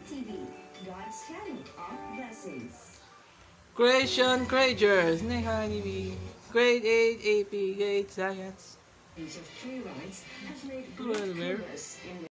TV, God's channel of blessings. Creation Creatures, Grade 8 AP, Grade Science. Use of playwrights have made Well, great where? progress in